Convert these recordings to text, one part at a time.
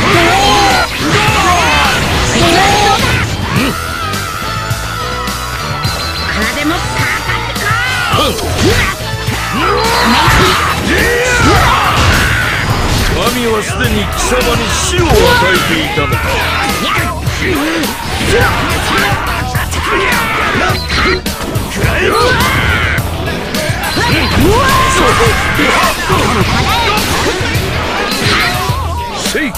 神はすでに貴様に死を与えていたのか。せい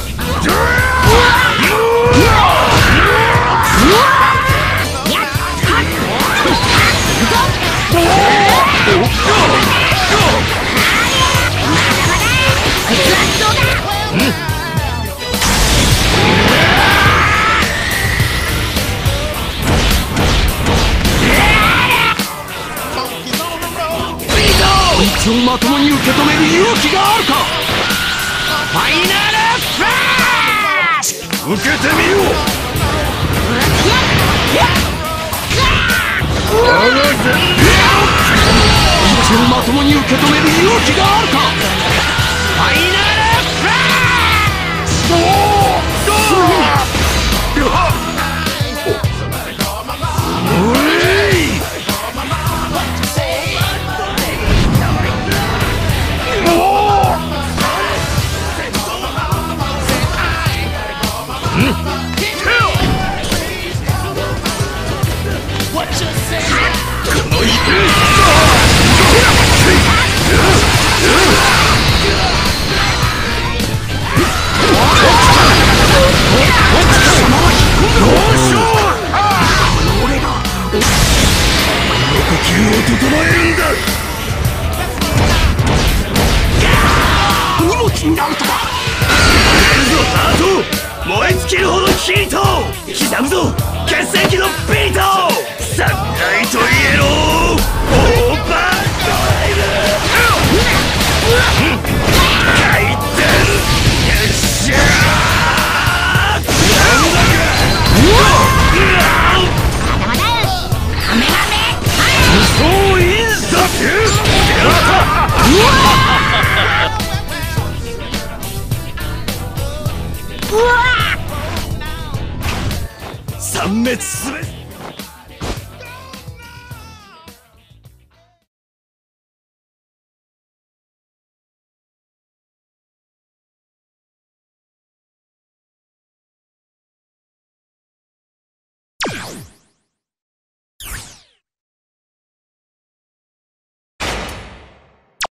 一応まともに受け止める勇気があるか。ファイナルフラッシュ受けてみよう。一応まともに受け止める勇気があるか。ファイナルフラッシュ燃え尽きるほどヒート刻むぞ血液のビート。サンライトイエローオーバードライブ回転。よっしゃー。そうインスタ殲滅すべ